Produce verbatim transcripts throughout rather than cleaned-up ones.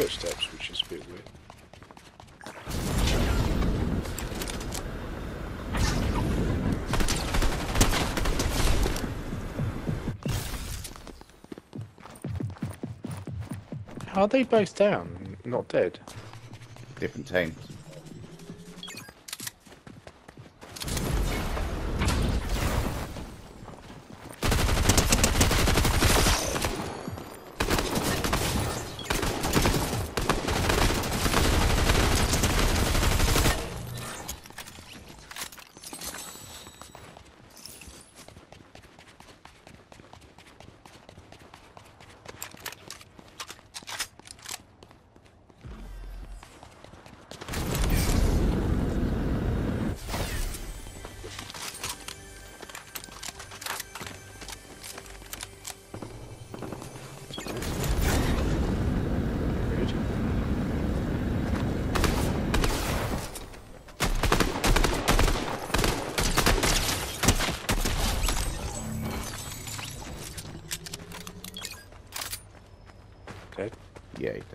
footsteps, which is a bit weird. How are they both down? Not dead? Different teams. Okay. Yeah, he did.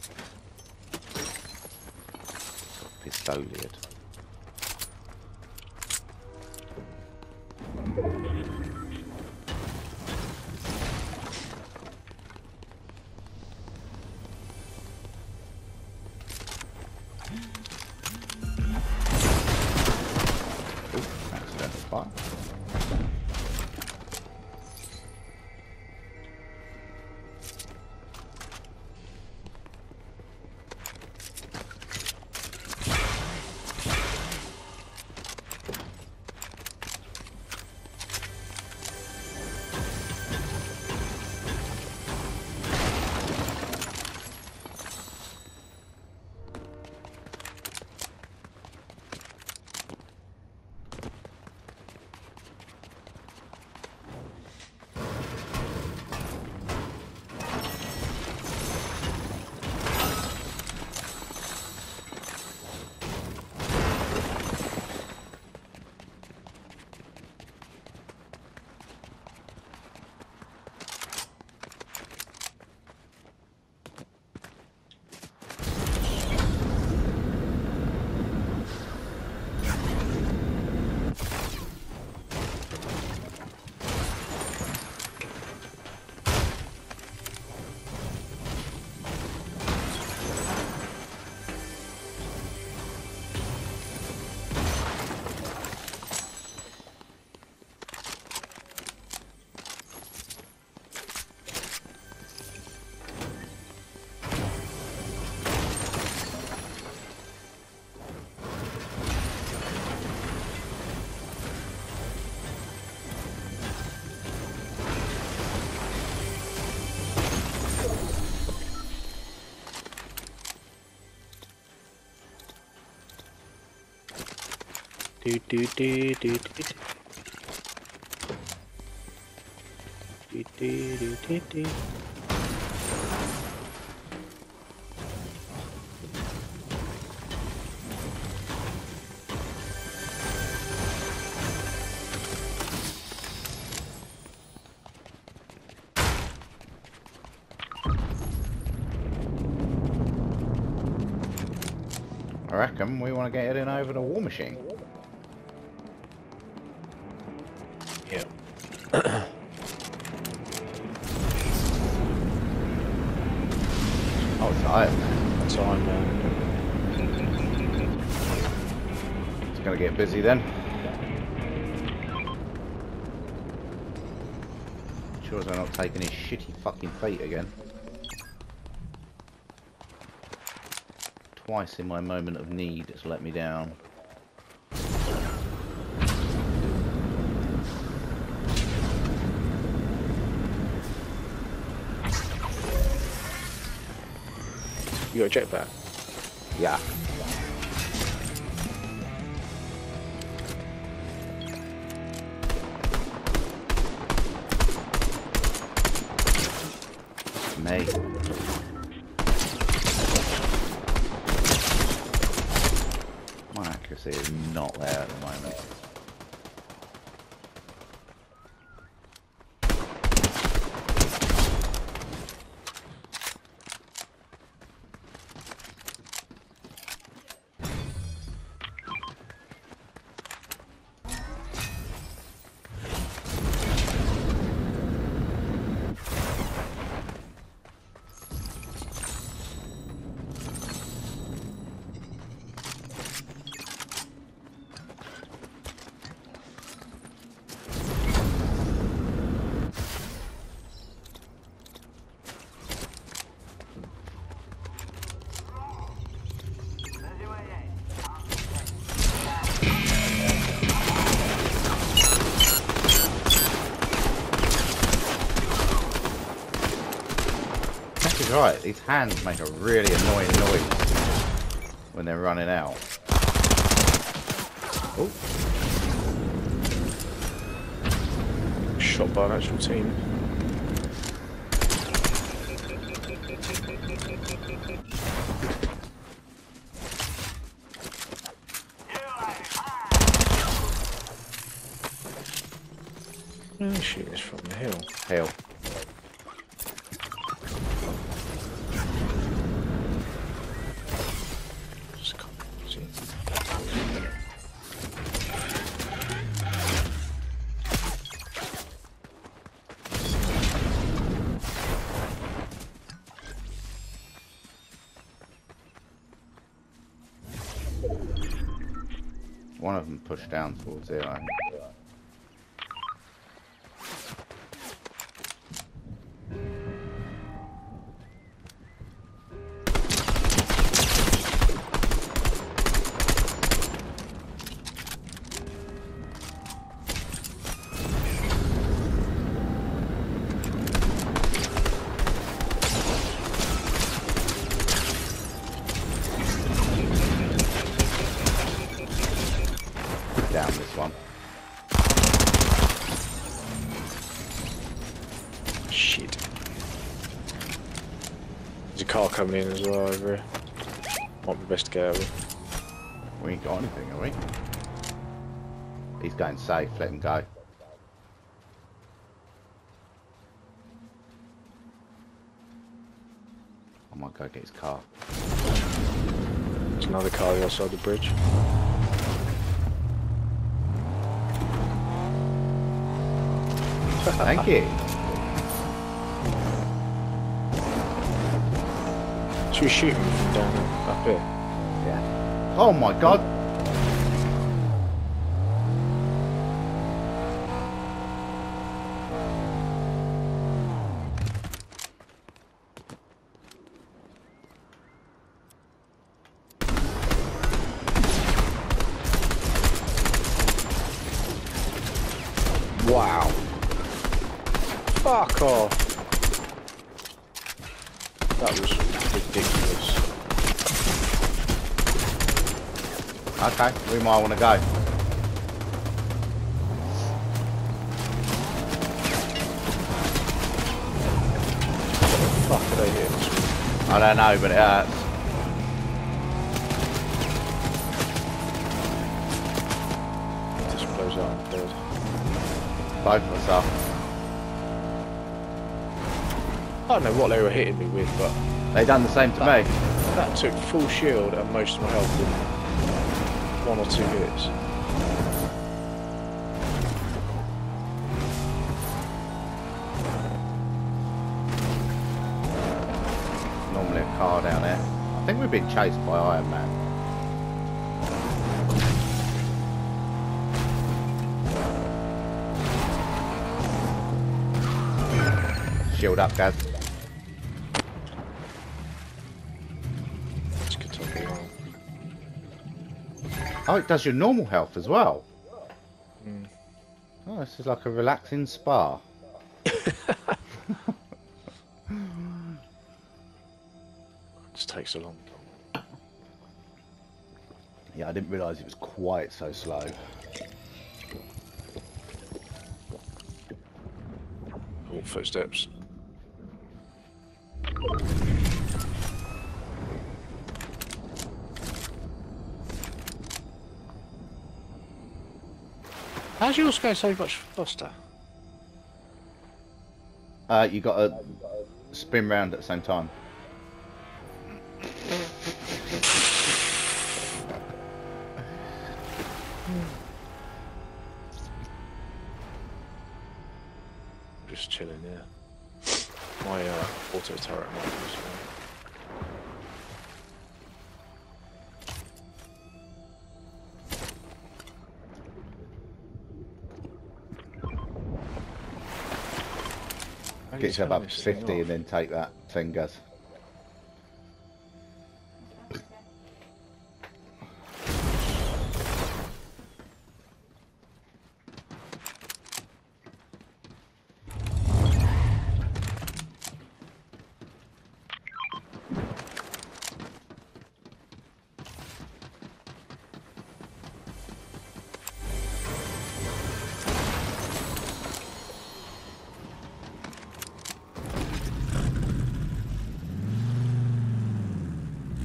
Pistoliad. Ooh, accidental fire. Do do do do do do do do do do. I reckon we want to get it in over the war machine. Yeah. Oh, it's iron. That's I'm. Uh, It's going to get busy then. Sure as I'm not taking his shitty fucking fate again. Twice in my moment of need, it's let me down. you got a jetpack? Yeah. Me. My accuracy is not there at the moment. is right. These hands make a really annoying noise when they're running out. Oh. Shot by an actual team. Oh shit, it's from the hill. Hill. Just can't see. One of them pushed down towards zero. Down this one. Shit. There's a car coming in as well over here. Might be best to get out of it. We ain't got anything, have we? He's going safe, let him go. I might go get his car. There's another car outside the bridge. Thank you. Should we shoot him from down up here? Yeah. Oh my god. Wow. Fuck off. That was ridiculous. Okay, we might want to go. What the fuck are they hitting us with? I don't know, but it hurts. Just blows out I'm dead. Both of us are. I don't know what they were hitting me with, but They done the same to that, me. that took full shield and most of my health in one or two hits. Normally a car down there. I think we've been chased by Iron Man. Shield up, Gaz. This could take a while. Oh, it does your normal health as well. Mm. Oh, this is like a relaxing spa. Just takes so long. Yeah, I didn't realise it was quite so slow. Oh, footsteps. How's yours go so much faster? Uh, you got to spin round at the same time. Just chilling, yeah. My uh, auto turret might be slow. Get yourself up to fifty and then take that thing, Gaz.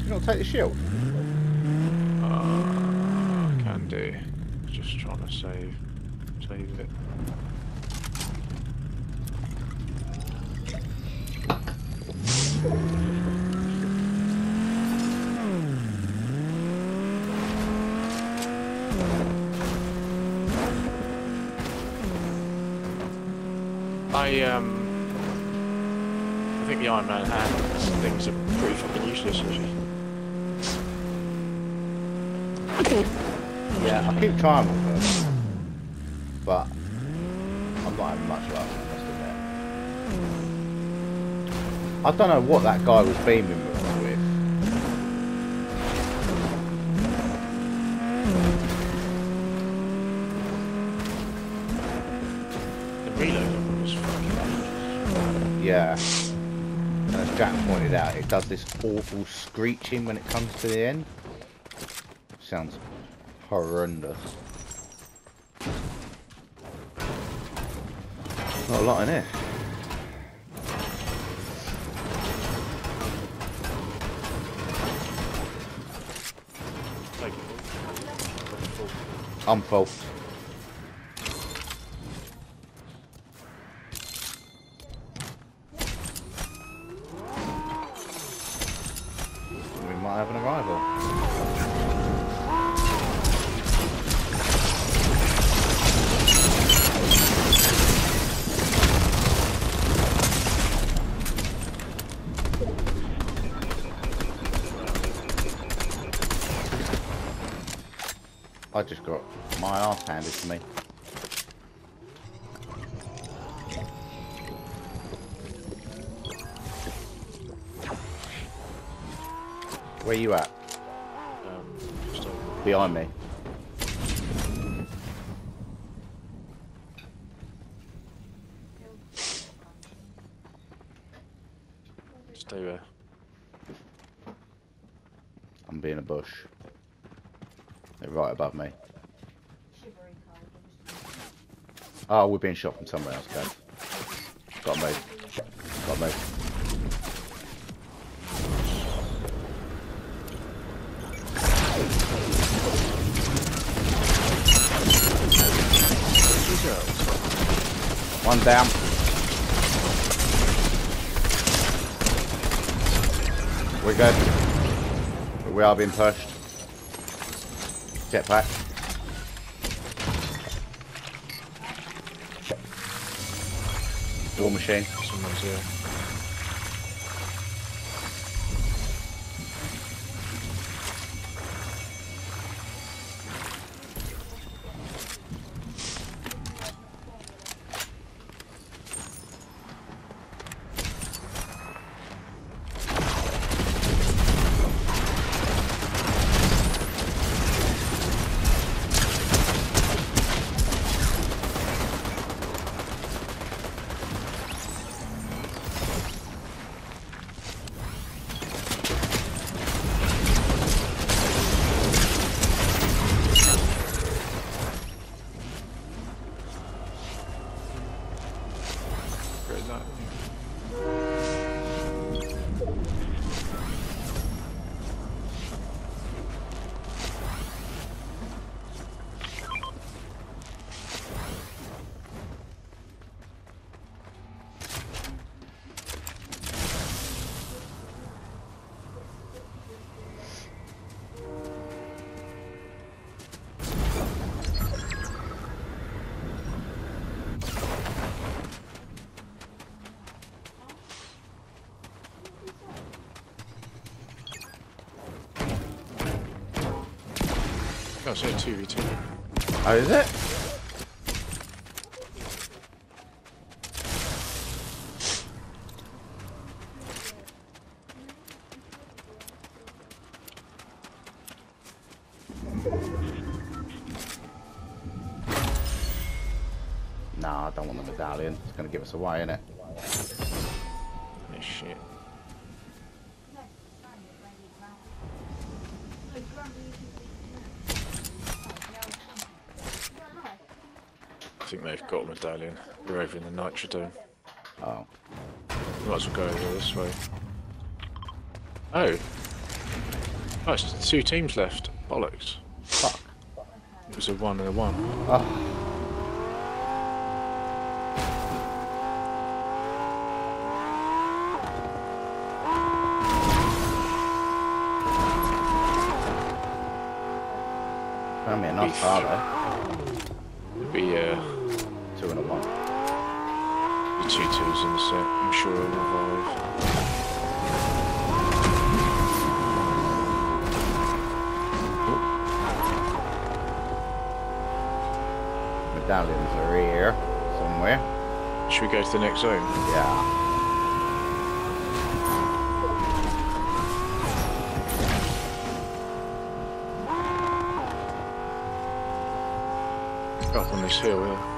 You not take the shield? Uh, can do. Just trying to save, save it. I um, I think the Iron Man hands things are pretty fucking useless, actually. Yeah, I keep trying with them, but I'm not having much luck, I must admit. I don't know what that guy was beaming with. The reload of them was fucking ages. Yeah. And as Jack pointed out, it does this awful screeching when it comes to the end. Sounds horrendous. Not a lot in here. Take it all. I'm full. We might have an arrival. I just got my arse handed to me. Where you at? Um, just over. Behind me. Stay there. I'm being a bush. They're right above me. Oh, we're being shot from somewhere else, guys. Gotta move. Gotta move. One down. We're good. We are being pushed. Jetpack. War machine. Someone's here. Where is that? Oh, so two v two. Oh, is it? Nah, I don't want the medallion. It's going to give us away, innit? Oh, shit. I think they've got a medallion. We're over in the Nitrodome. Oh. We might as well go over this way. Oh! Oh, it's two teams left. Bollocks. Fuck. It was a one and a one. Oh. Found me a nice car though. It'd be uh, Two and a one. the two twos in the set. I'm sure it'll revive. Medallions are here somewhere. Should we go to the next zone? Yeah. Up on this hill, yeah.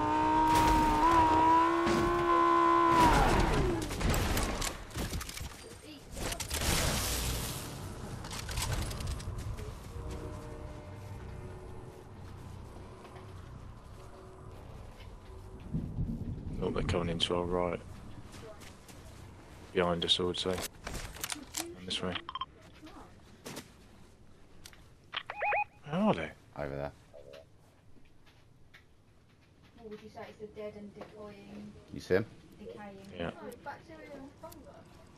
Oh, they're coming into our right. Behind us, I would say. And this way. Where are they? Over there. Or would you say it's the dead and deploying, You see him? decaying? Yeah. Oh, bacteria and fungi.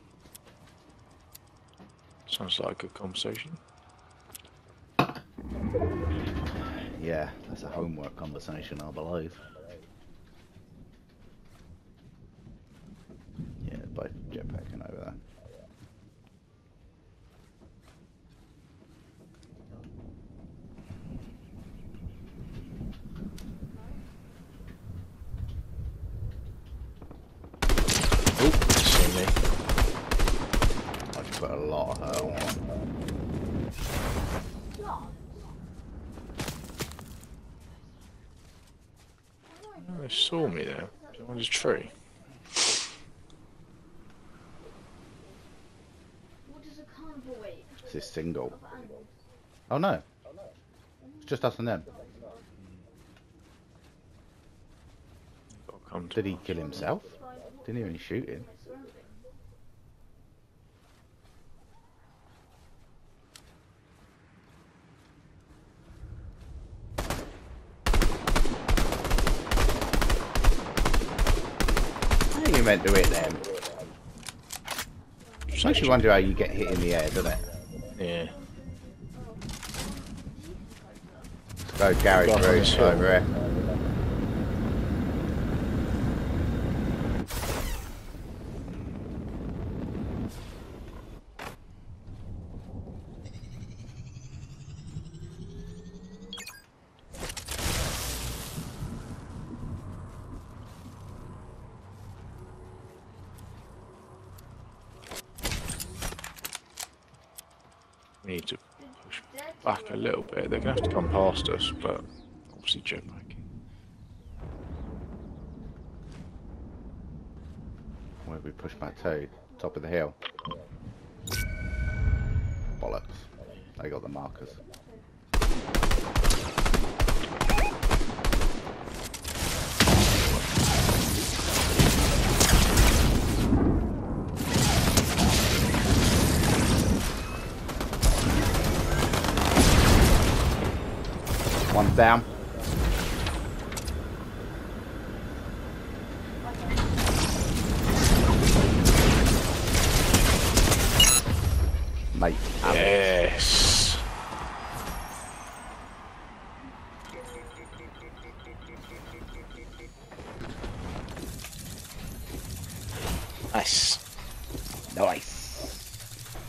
Sounds like a good conversation. Yeah, that's a homework conversation, I believe. Yeah, both jetpacking over there. Oh, see me. I just put a lot of hurt on one. Oh, they saw me there. Behind this tree. What does a carnivore eat? It's this single. Of animals? Oh no. It's just us and them. Gotta come to Did he kill himself? Didn't hear any shooting. How are you meant to hit them? Makes you wonder how you get hit in the air, doesn't it? Yeah. Let's go garage Got room this over here. We need to push back a little bit. They're gonna have to come past us, but obviously jetpacking. Where did we push back to? Top of the hill. Bollocks. They got the markers. One's down. Mate. Yes. Nice. Nice.